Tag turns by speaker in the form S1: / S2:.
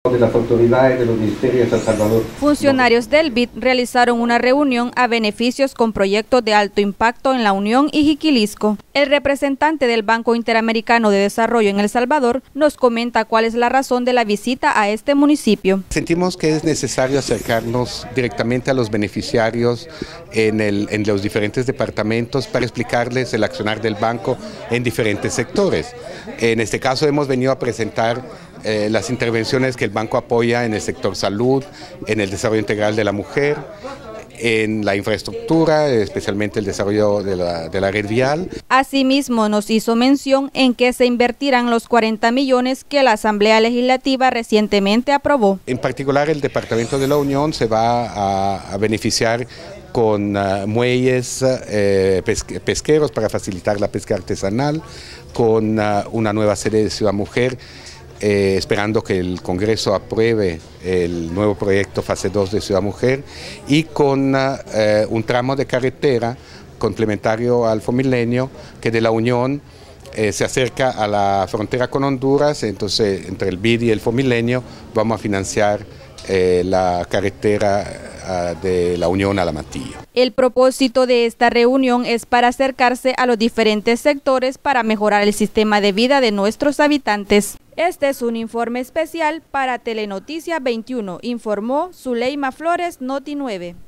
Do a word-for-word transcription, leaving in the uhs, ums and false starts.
S1: de las autoridades de los ministerios de San Salvador.
S2: Funcionarios del B I D realizaron una reunión a beneficios con proyectos de alto impacto en La Unión y Jiquilisco. El representante del Banco Interamericano de Desarrollo en El Salvador nos comenta cuál es la razón de la visita a este municipio.
S3: Sentimos que es necesario acercarnos directamente a los beneficiarios en, el, en los diferentes departamentos para explicarles el accionar del banco en diferentes sectores. En este caso hemos venido a presentar eh, las intervenciones que el banco apoya en el sector salud, en el desarrollo integral de la mujer, en la infraestructura, especialmente el desarrollo de la, de la red vial.
S2: Asimismo, nos hizo mención en que se invertirán los cuarenta millones que la Asamblea Legislativa recientemente aprobó.
S3: En particular, el Departamento de la Unión se va a, a beneficiar con uh, muelles uh, pesque, pesqueros para facilitar la pesca artesanal, con uh, una nueva sede de Ciudad Mujer, Eh, esperando que el Congreso apruebe el nuevo proyecto fase dos de Ciudad Mujer, y con uh, un tramo de carretera complementario al Fomilenio que de la Unión eh, se acerca a la frontera con Honduras. Entonces, entre el B I D y el Fomilenio vamos a financiar eh, la carretera uh, de la Unión a La Matilla.
S2: El propósito de esta reunión es para acercarse a los diferentes sectores para mejorar el sistema de vida de nuestros habitantes. Este es un informe especial para Telenoticia veintiuno, informó Zuleima Flores, Noti nueve.